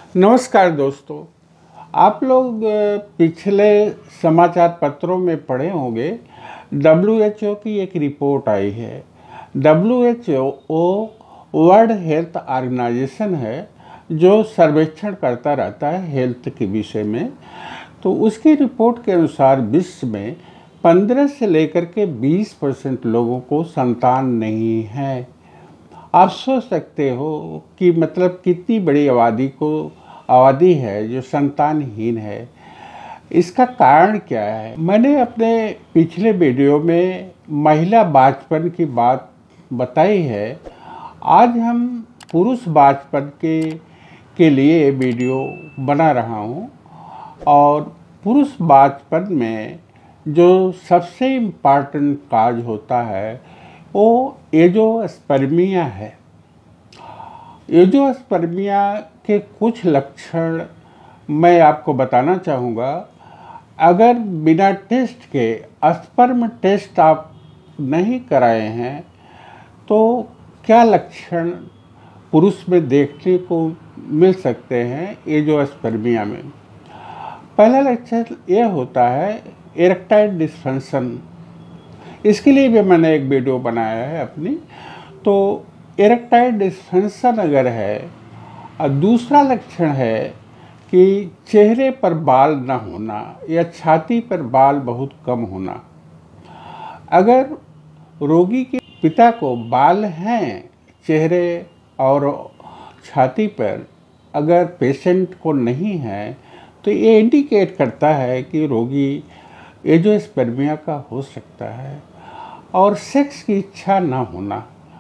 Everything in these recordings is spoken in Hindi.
नमस्कार दोस्तों। आप लोग पिछले समाचार पत्रों में पढ़े होंगे WHO की एक रिपोर्ट आई है। WHO वर्ल्ड हेल्थ ऑर्गेनाइजेशन है जो सर्वेक्षण करता रहता है हेल्थ के विषय में। तो उसकी रिपोर्ट के अनुसार विश्व में 15 से लेकर के 20% लोगों को संतान नहीं है। आप सोच सकते हो कि मतलब कितनी बड़ी आबादी है जो संतानहीन है। इसका कारण क्या है? मैंने अपने पिछले वीडियो में महिला बचपन की बात बताई है। आज हम पुरुष बचपन के लिए वीडियो बना रहा हूँ। और पुरुष बचपन में जो सबसे इम्पॉर्टेंट काज होता है वो एंजियोस्पर्मिया है। एंजियोस्पर्मिया के कुछ लक्षण मैं आपको बताना चाहूँगा। अगर बिना टेस्ट के स्पर्म टेस्ट आप नहीं कराए हैं तो क्या लक्षण पुरुष में देखने को मिल सकते हैं एंजियोस्पर्मिया में? पहला लक्षण यह होता है इरेक्टाइल डिस्फंक्शन। इसके लिए भी मैंने एक वीडियो बनाया है अपनी। तो इरेक्टाइल डिस्फंक्शन अगर है, और दूसरा लक्षण है कि चेहरे पर बाल न होना या छाती पर बाल बहुत कम होना। अगर रोगी के पिता को बाल हैं चेहरे और छाती पर, अगर पेशेंट को नहीं है तो ये इंडिकेट करता है कि रोगी एंजियोस्पर्मिया का हो सकता है। और सेक्स की इच्छा ना होना।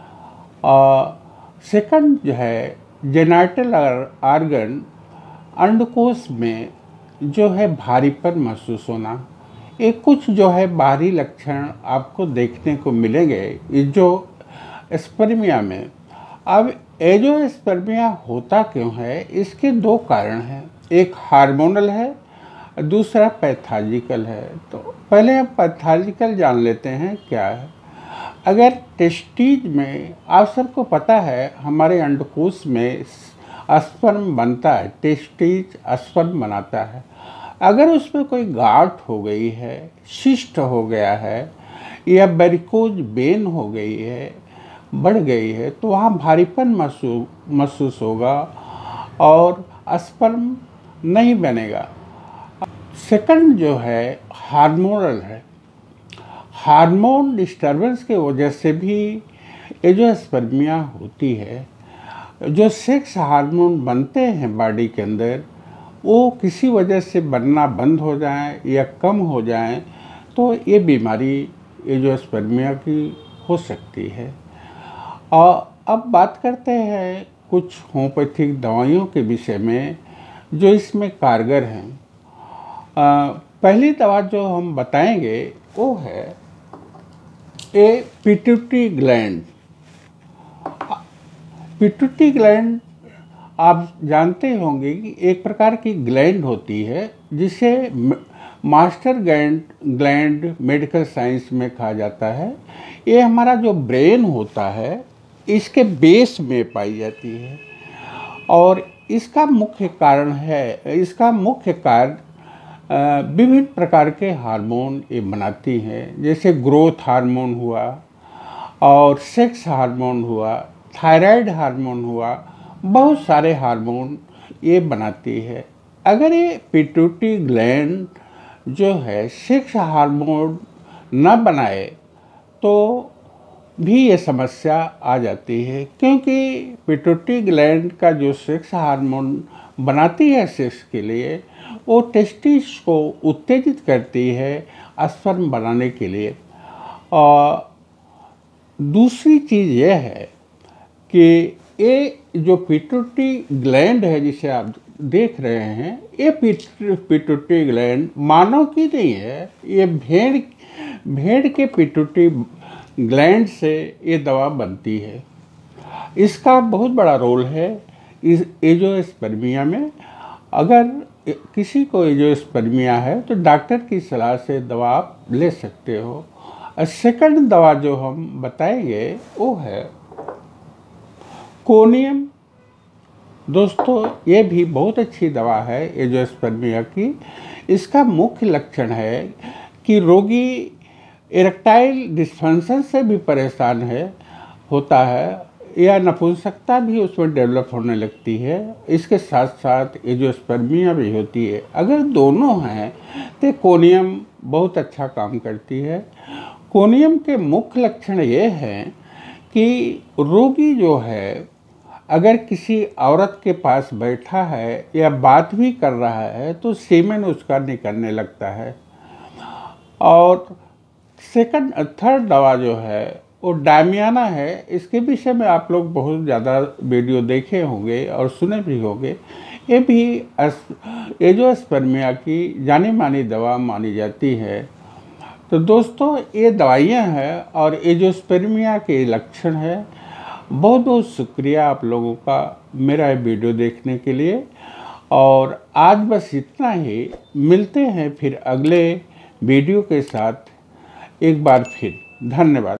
सेकंड जो है जेनिटल ऑर्गन, अंडकोश में जो है भारीपन महसूस होना। ये कुछ जो है बाहरी लक्षण आपको देखने को मिलेंगे एंजियोस्पर्मिया में। अब एंजियोस्पर्मिया होता क्यों है? इसके दो कारण हैं। एक हार्मोनल है, दूसरा पैथोलॉजिकल है। तो पहले हम पैथोलॉजिकल जान लेते हैं क्या है। अगर टेस्टिज में, आप सबको पता है हमारे अंडकोश में स्पर्म बनता है, टेस्टिज स्पर्म बनाता है। अगर उसमें कोई गांठ हो गई है, सिस्ट हो गया है या वेरिकोज वेन हो गई है, बढ़ गई है, तो वहाँ भारीपन महसूस होगा और स्पर्म नहीं बनेगा। सेकंड जो है हार्मोनल है। हार्मोन डिस्टर्बेंस के वजह से भी एंजियोस्पर्मिया होती है। जो सेक्स हार्मोन बनते हैं बॉडी के अंदर, वो किसी वजह से बनना बंद हो जाए या कम हो जाए तो ये बीमारी एंजियोस्पर्मिया की हो सकती है। और अब बात करते हैं कुछ होम्योपैथिक दवाइयों के विषय में जो इसमें कारगर हैं। पहली दवा जो हम बताएंगे वो है पिट्यूटरी ग्लैंड। पिट्यूटरी ग्लैंड आप जानते होंगे कि एक प्रकार की ग्लैंड होती है जिसे मास्टर ग्लैंड मेडिकल साइंस में कहा जाता है। ये हमारा जो ब्रेन होता है इसके बेस में पाई जाती है। और इसका मुख्य कार्य विभिन्न प्रकार के हार्मोन ये बनाती हैं, जैसे ग्रोथ हार्मोन हुआ और सेक्स हार्मोन हुआ, थायराइड हार्मोन हुआ, बहुत सारे हार्मोन ये बनाती है। अगर ये पिट्यूटरी ग्लैंड जो है सेक्स हार्मोन न बनाए तो भी ये समस्या आ जाती है, क्योंकि पिट्यूटरी ग्लैंड का जो सेक्स हार्मोन बनाती है सेक्स के लिए, वो टेस्टिस को उत्तेजित करती है स्पर्म बनाने के लिए। और दूसरी चीज़ यह है कि ये जो पिट्यूटरी ग्लैंड है जिसे आप देख रहे हैं, ये पिट्यूटरी ग्लैंड मानव की नहीं है। ये भेड़ के पिट्यूटरी ग्लैंड से ये दवा बनती है। इसका बहुत बड़ा रोल है इस एंजियोस्पर्मिया में। अगर किसी को एंजियोस्पर्मिया है तो डॉक्टर की सलाह से दवा आप ले सकते हो। सेकंड दवा जो हम बताएंगे वो है कोनियम दोस्तों ये भी बहुत अच्छी दवा है एंजियोस्पर्मिया की। इसका मुख्य लक्षण है कि रोगी इरेक्टाइल डिस्फंक्शन से भी परेशान होता है या नपुंसकता भी उसमें डेवलप होने लगती है। इसके साथ साथ एंजियोस्पर्मिया भी होती है। अगर दोनों हैं तो कोनियम बहुत अच्छा काम करती है। कोनियम के मुख्य लक्षण ये हैं कि रोगी जो है अगर किसी औरत के पास बैठा है या बात भी कर रहा है तो सीमेन उसका निकलने लगता है। और थर्ड दवा जो है वो डायमियाना है। इसके विषय में आप लोग बहुत ज़्यादा वीडियो देखे होंगे और सुने भी होंगे। ये भी एंजियोस्पर्मिया की जानी मानी दवा मानी जाती है। तो दोस्तों ये दवाइयाँ हैं और एंजियोस्पर्मिया के लक्षण है। बहुत बहुत शुक्रिया आप लोगों का मेरा वीडियो देखने के लिए। और आज बस इतना ही। मिलते हैं फिर अगले वीडियो के साथ एक बार फिर। धन्यवाद।